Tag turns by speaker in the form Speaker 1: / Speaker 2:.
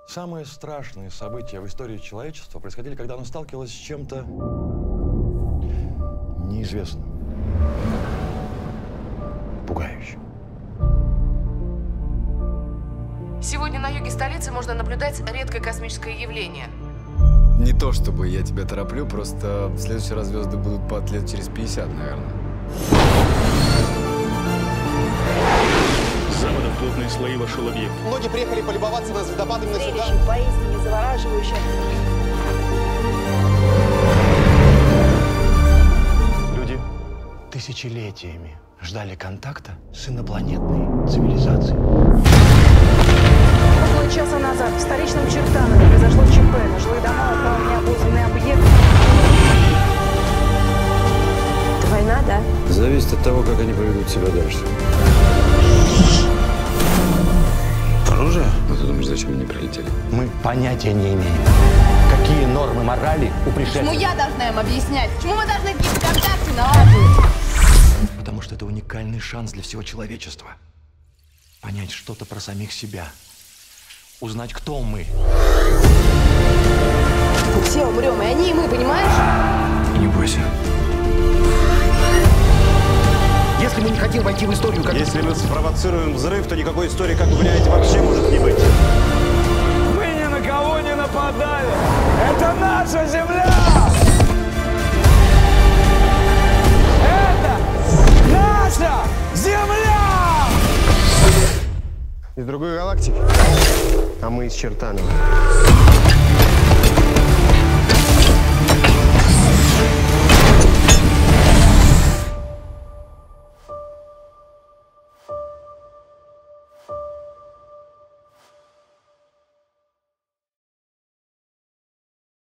Speaker 1: Самые страшные события в истории человечества происходили, когда оно сталкивалось с чем-то неизвестным, пугающим.
Speaker 2: Сегодня на юге столицы можно наблюдать редкое космическое явление.
Speaker 3: Не то чтобы я тебя тороплю, просто в следующий раз звезды будут под лет через 50, наверное.
Speaker 4: С запада в плотные слои вошел объект.
Speaker 5: Многие приехали полюбоваться на звездопад именно сюда.
Speaker 6: Поистине завораживающее.
Speaker 1: Люди тысячелетиями ждали контакта с инопланетной цивилизацией.
Speaker 6: Около часа назад в столичном Чертанове произошло ЧП. На жилые дома упал неопознанный объект. Это война, да?
Speaker 7: Зависит от того, как они поведут себя дальше.
Speaker 1: Оружие?
Speaker 7: А ты думаешь, зачем они прилетели?
Speaker 1: Мы понятия не имеем, какие нормы морали у пришельцев.
Speaker 2: Почему я должна им объяснять? Почему мы должны какие-то контакты налаживать?
Speaker 1: Потому что это уникальный шанс для всего человечества. Понять что-то про самих себя. Узнать, кто мы.
Speaker 2: Мы все умрем, и они, и мы, понимаешь?
Speaker 7: И не бойся.
Speaker 5: Если мы не хотим войти в историю, как...
Speaker 8: Если мы спровоцируем взрыв, то никакой истории, как вы понимаете, вообще может не быть.
Speaker 9: Мы ни на кого не нападали. Это наша земля! Это наша земля!
Speaker 5: Из другой галактики. А мы из Чертанова.